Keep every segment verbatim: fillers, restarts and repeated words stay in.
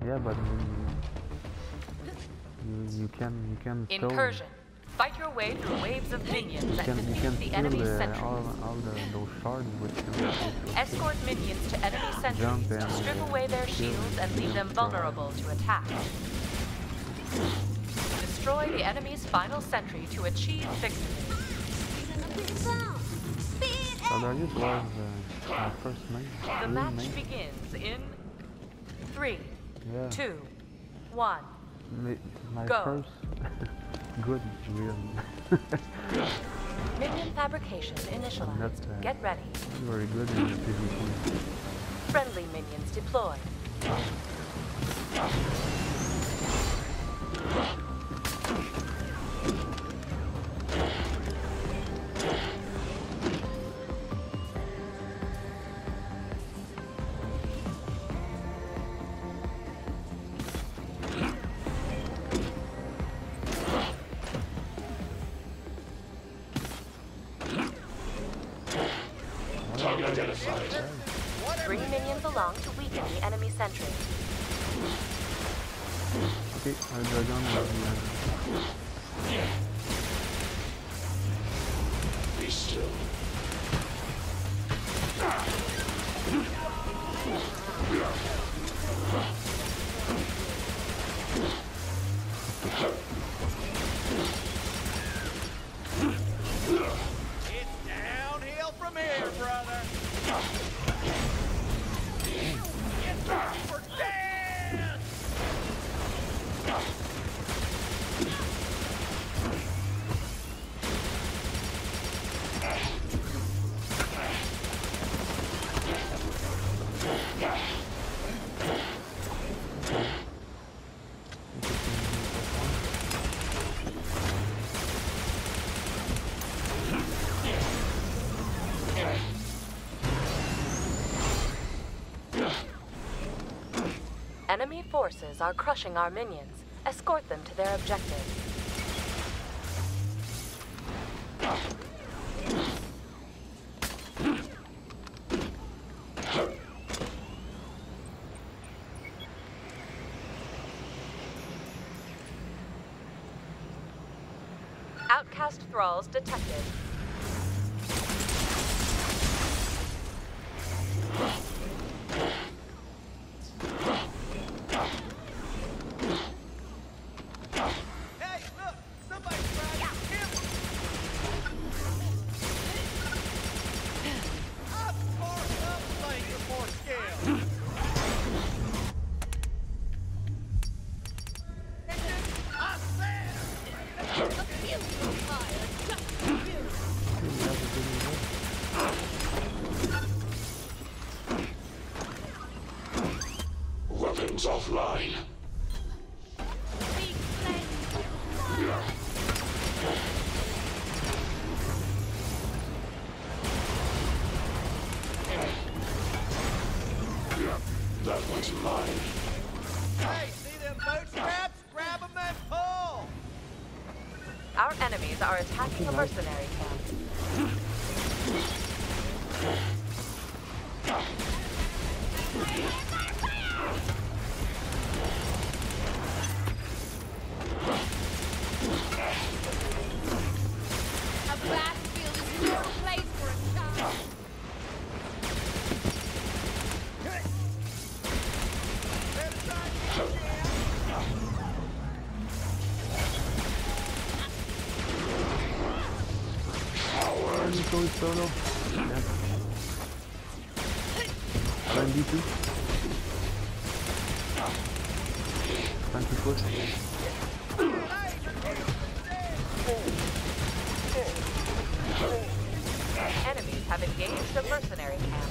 Yeah, but mm, you you can you can still Incursion. Fight your way through waves of minions you and can you defeat can the steal enemy the, sentries. all all the those shards which can be used Escort minions to enemy to sentries jump to and strip uh, away their steal shields and leave them jump vulnerable to attack. Destroy the enemy's final sentry to achieve victory. So that it was uh, my first main. The real match main. begins in three, Yeah. two, one. My, my Go. first good real. Minion fabrication initialized. That's, uh, Get ready. Very good in the PvP. Friendly minions deployed. Target identified. Bring minions along to weaken the enemy sentry. Okay, our dragon will Be still. It's downhill from here, brother. Get back for dead! Enemy forces are crushing our minions. Escort them to their objective. Outcast thralls detected. Hey, look! Somebody's trying to kill me! I'm far up playing with more skill! I said! Weapons offline. That one's mine. Hey, see them bootstraps? Grab them and pull! Our enemies are attacking a mercenary camp. A battlefield is no place for a child. Let's go solo. Yeah. Time D two. Time to push. Enemies have engaged a mercenary camp.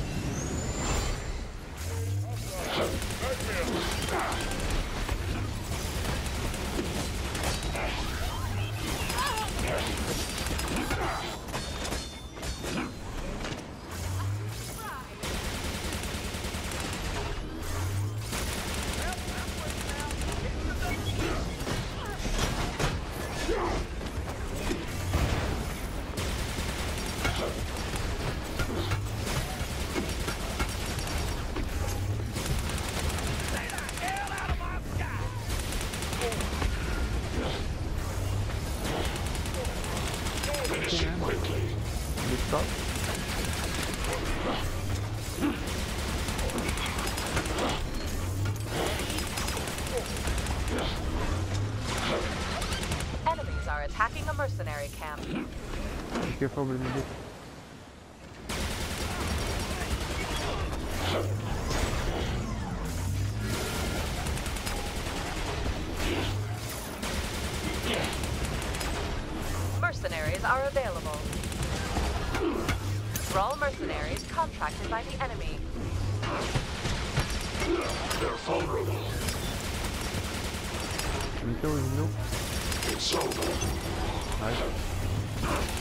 attacking a mercenary camp. Be careful with me. Mercenaries are available. Thrall mercenaries contracted by the enemy. They're vulnerable. We kill him, no? It's over. Nice.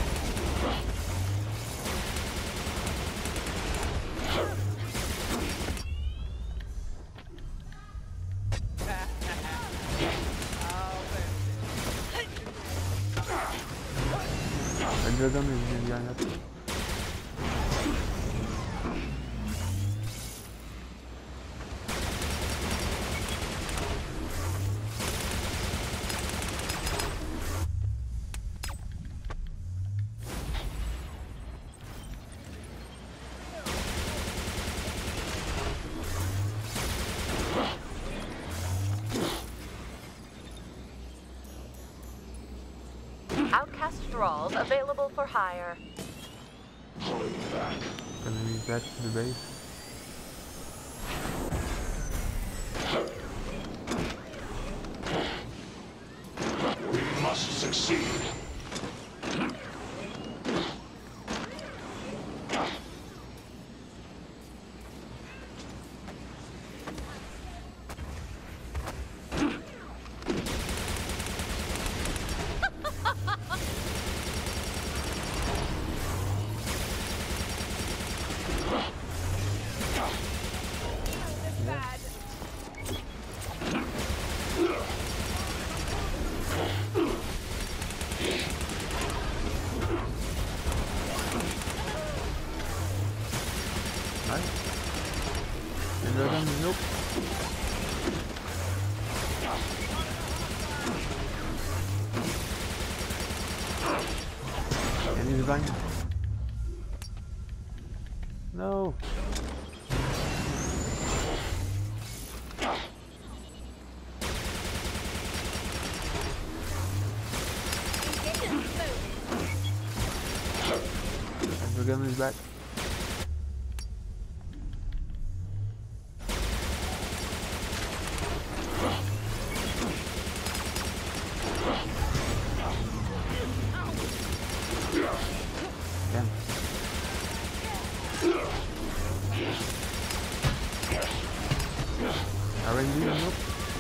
El dragon is behind us. Outcast thralls available for hire. Pulling back. Gonna be back to the base. We must succeed. Nice. El dragon is nope. And he's behind. No. The gun is back. Damn. R N D, nope.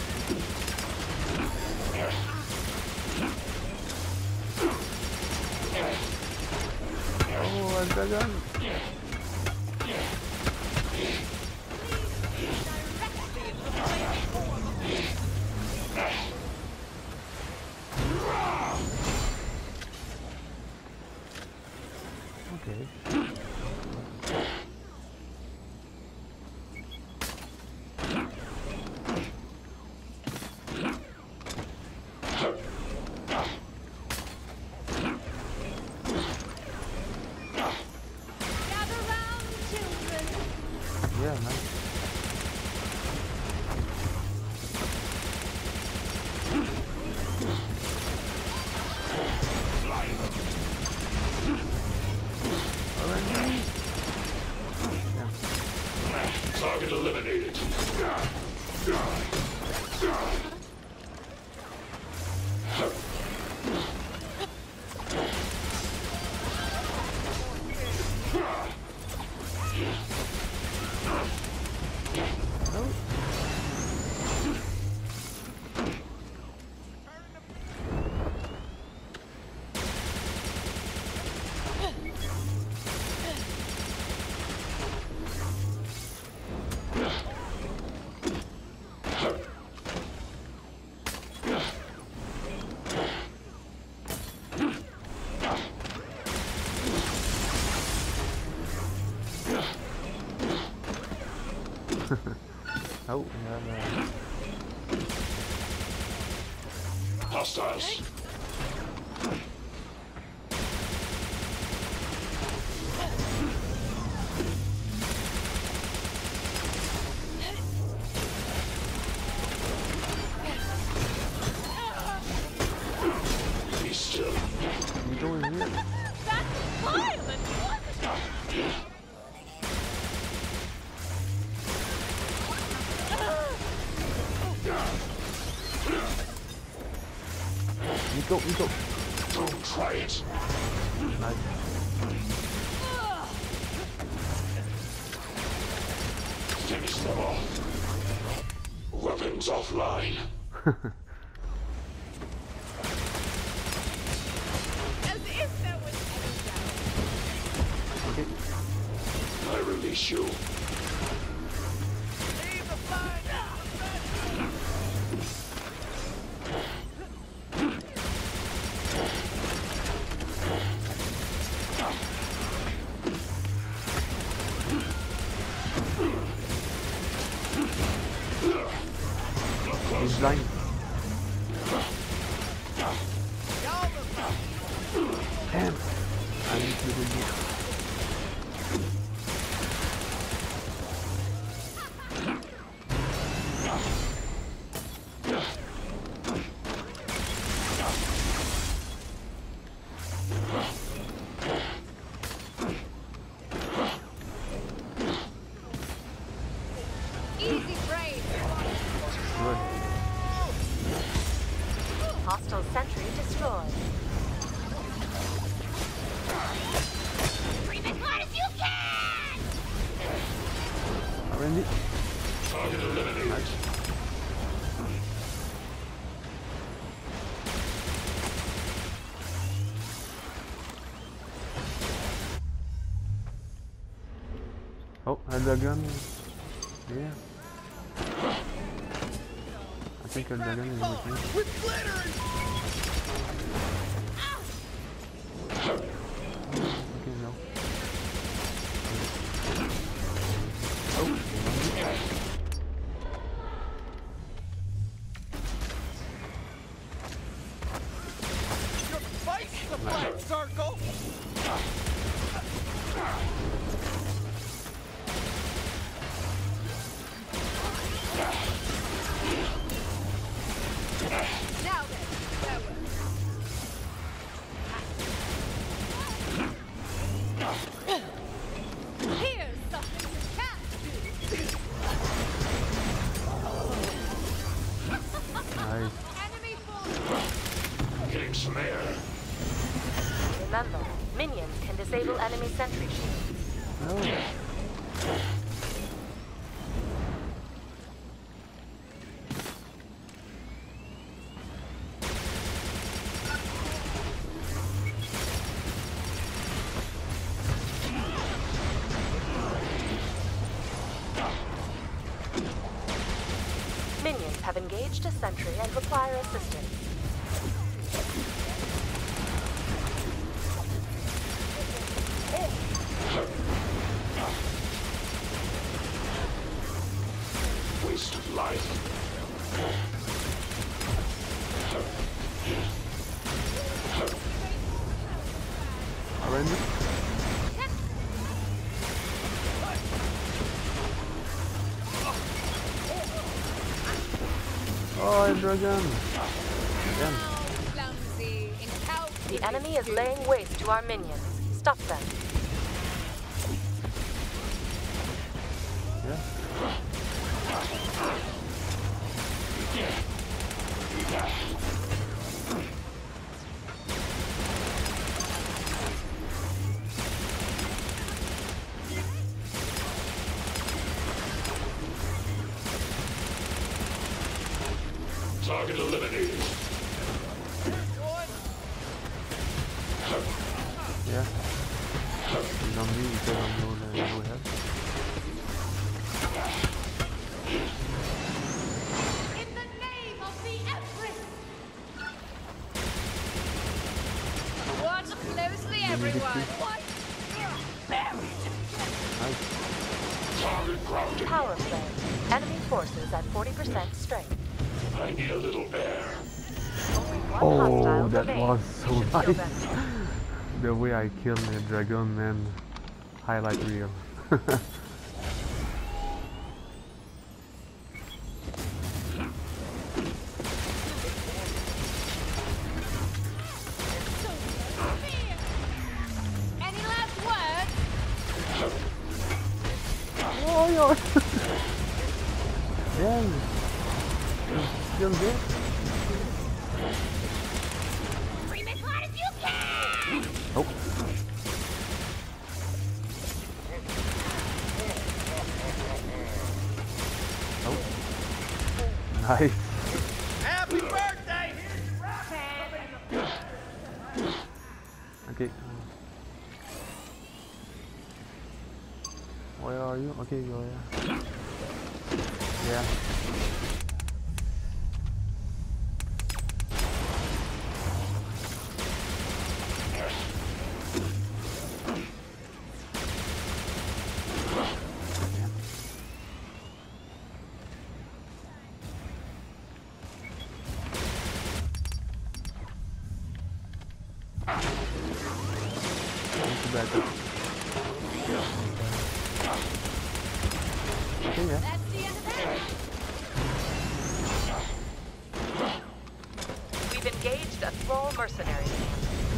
Oh, a dragon. Okay. Gather round, children. Yeah, nice. R N D. Yeah. Target eliminated. Oh. Oh, yeah, no. Hostiles. Be go, go. Don't try it. Nice. Finish them off. Weapons offline. As if there was any doubt. Okay. I release you. Leave the flag! He's blind. Damn. I need to do this. Easy brain. Good. Hostile sentry destroyed. Scream as hard as you can! Randy. Target eliminated. Oh, and the gun. Yeah. I think the gun is with me. With glitter and Okay, no. Oh, your face the black circle! Now then, farewell. Here's something you can't do. nice. Enemy force. Getting some air. Remember, minions can disable enemy sentry shields. No. Minions have engaged a sentry and require assistance. Waste of life. Randy. Oh, dragon. Again. Clumsy, incalculable. The enemy is laying waste to our minions. Stop them. Yeah. Target eliminated. Yeah. He's on me because I'm low, uh, low health. In the name of the Empress! Watch closely, everyone. What? Nice. Target grounded. Power play. Enemy forces at forty percent strength. I need a little air. Only one Oh, hostile that remains. was so You should feel nice. better. The way I killed the dragon, man. Highlight reel. Any last words? Oh, yeah. Damn. Still there? Oh. Oh. Nice. Happy birthday! Here's your rocket! Okay. Where are you? Okay, you're here. Yeah. Back up. Okay, yeah. That's the end of that. We've engaged a Thrall mercenary camp.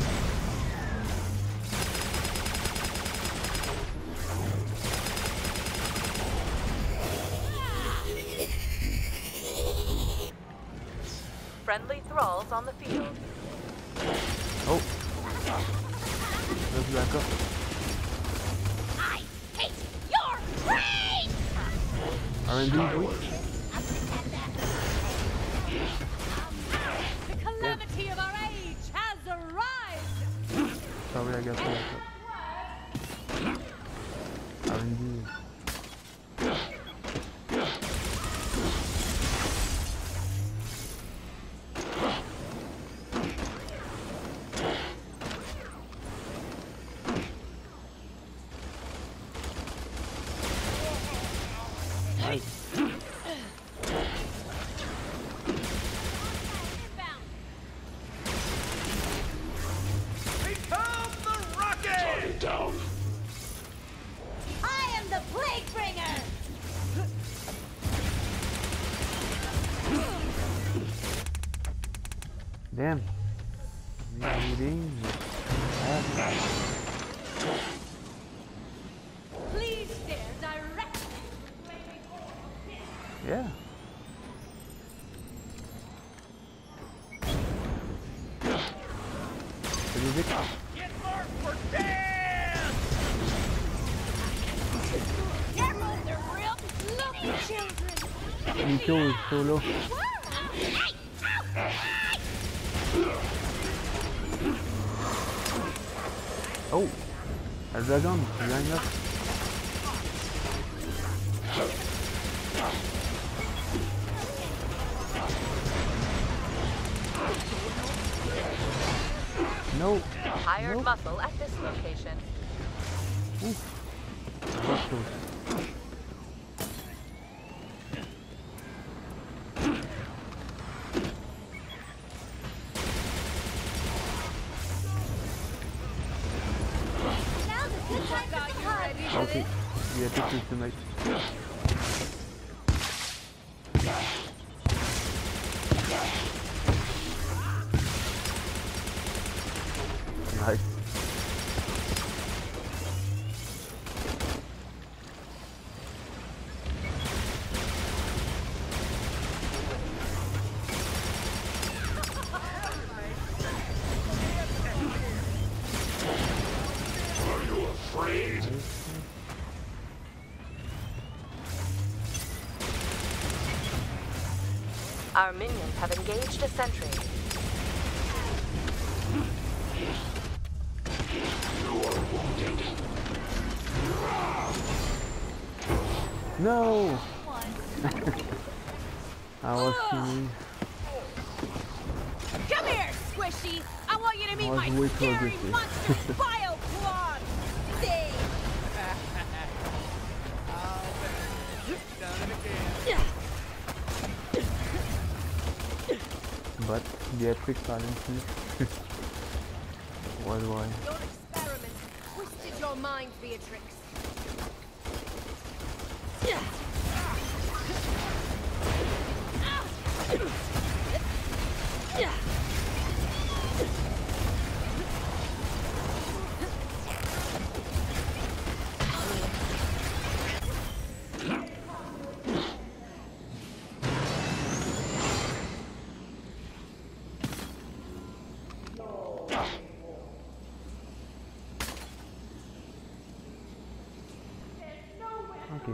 Friendly Thralls on the field. Oh. Let's back up. I hate your brain! R and D, please. The calamity of our age has arrived! Sorry, I got back up. R and D. Inbound. Become the rocket! Target down. I am the plague bringer! Damn. Reading. Please stare directly. Yeah. Did you get Get marked for death! Careful, they're real lucky children! me too, solo? Oh, a dragon behind us. No. Hired Nope. muscle at this location. Oof. That's close. Now's a good time for some hugs. Okay, we have to choose tonight. Nice. Are you afraid? Our minions have engaged a sentry. You are wounded. No! I was kidding. Come here, Squishy! I want you to meet I was my way too scary aggressive. monster Bioquad! Thing! Done it again. But the epic silence is was why. Your experiment twisted your mind, Beatrix.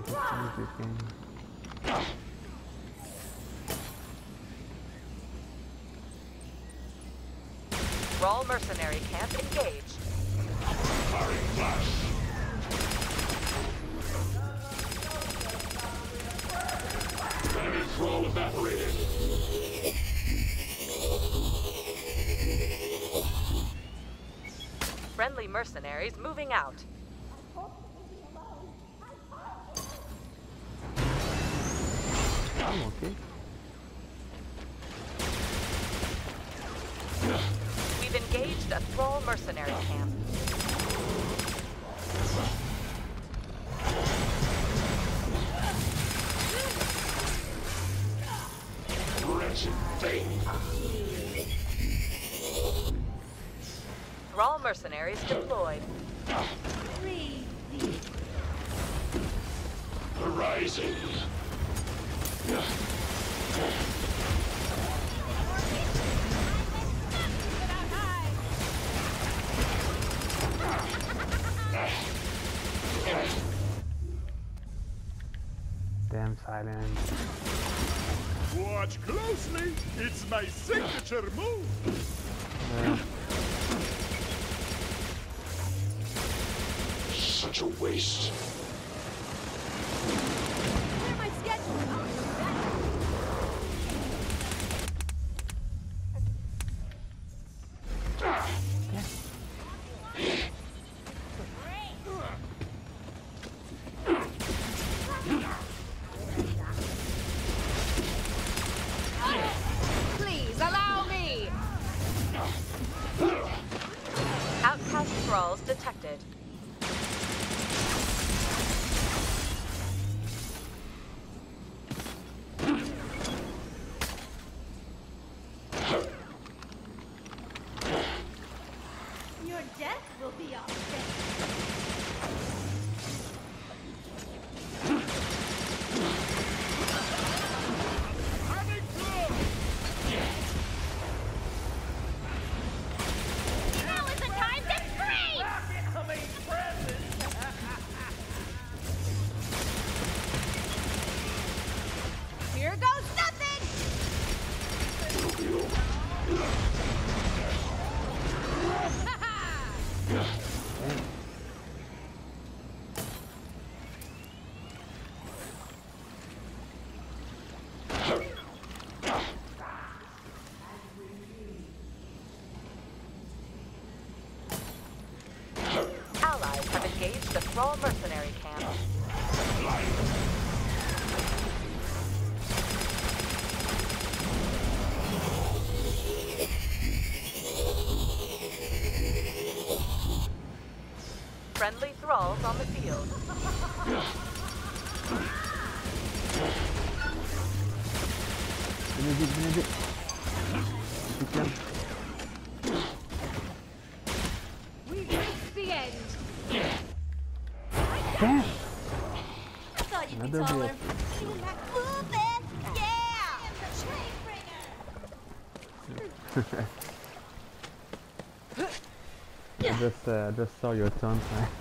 just finish this game. Thrall mercenary camp engaged. Firing flash. Enemy thrall evaporated. Friendly mercenaries moving out. Oh, okay. We've engaged a Thrall mercenary camp. Wretched thing. Thrall mercenaries deployed. Horizon. Damn silent. Watch closely. It's my signature move. Yeah. Such a waste. Clear my schedule. Please allow me. Outcast thralls detected. Your death will be our fate. Now is the time to scream! Here goes nothing! Allies have engaged the Thrall mercenary camp. Friendly thralls on the field. Benedict, Benedict. You can. We reached the end. Damn! I thought you'd be Another taller. bit. Even that movement! Yeah! Chainbringer! I just, uh, just saw your taunt.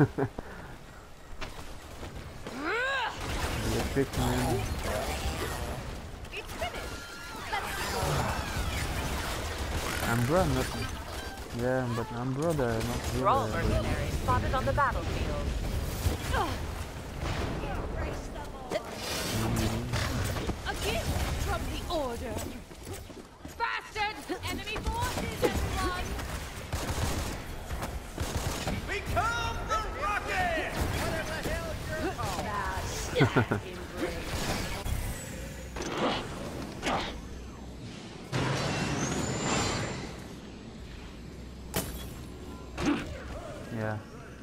Electric man. It's finished! Let's go! Ambra, not. Yeah, but Ambra, the not here. Thrall uh, mercenaries spotted on the battlefield. Again from the order! Bastard! Enemy forces, everyone! Become the rocket! Whatever the hell you're called. Yeah.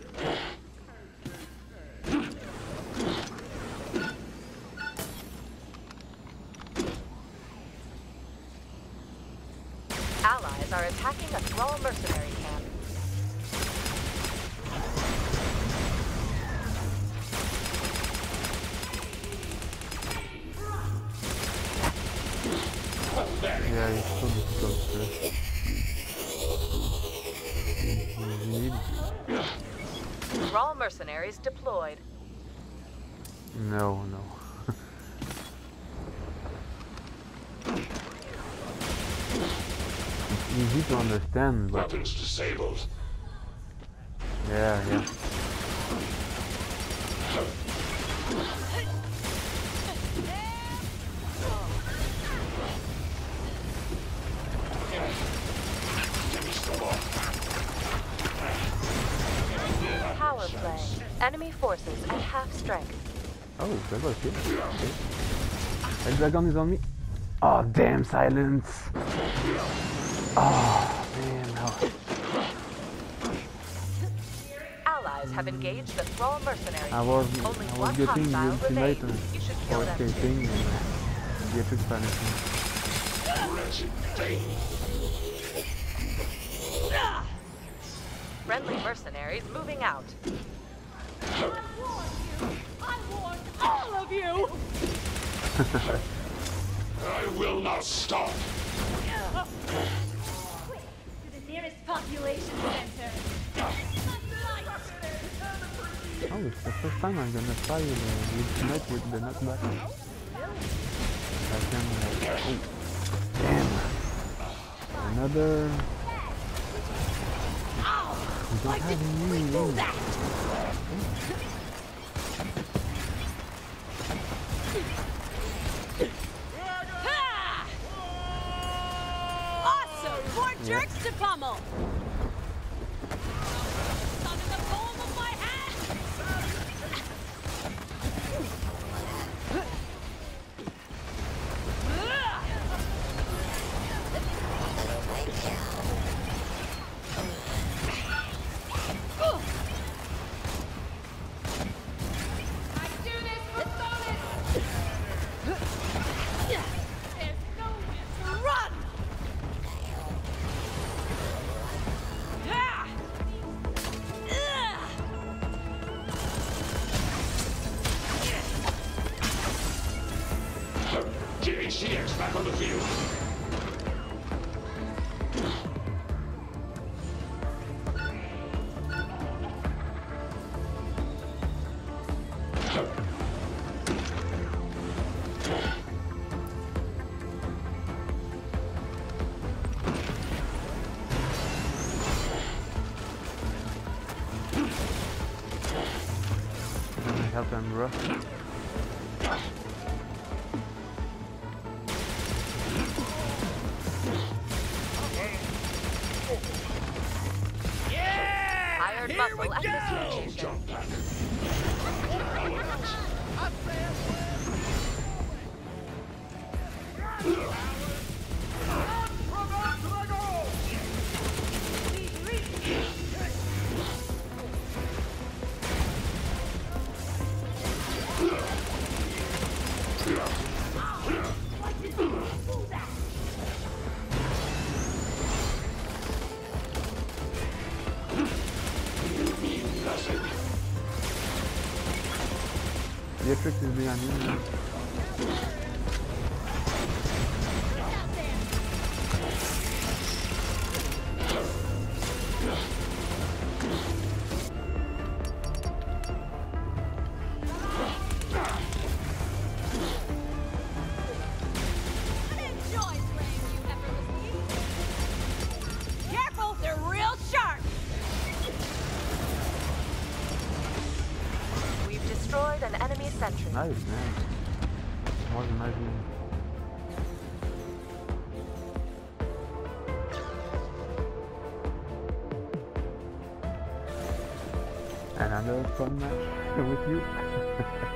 Allies are attacking a Thrall mercenary camp. Yeah, it's so difficult. Uh, you need. Thrall mercenaries deployed. No, no. It's easy to understand, but Weapons disabled. yeah, yeah. Give me some more. Power play. Enemy forces at half strength. Oh, that was good. Okay. The dragon is on me. Oh, damn silence. Oh, man. How... Allies have engaged the Thrall mercenaries. I was, Only I was one getting the hostile ultimate remains. You should kill for them too. escaping and uh, Beatrix vanishing. Wretched thing. Friendly mercenaries moving out. I warned you! I warned all of you! I will not stop. Quick, to the nearest population center. Oh, it's the first time I'm gonna try the ultimate with the knockback. I can, uh, oh, damn. Another... We don't have any room. Awesome! More jerks to pummel! Sun in the palm of my hand! I do this for bonus! There's nowhere to run! Ah! Get H T X back on the field. Can I help them rush? Iron muscle at this location. Jump back. Beatrix is behind you. Enjoy playing you effortlessly. Careful, they're real sharp! We've destroyed an enemy sentry. Nice, man. More than nice. Another fun match with you.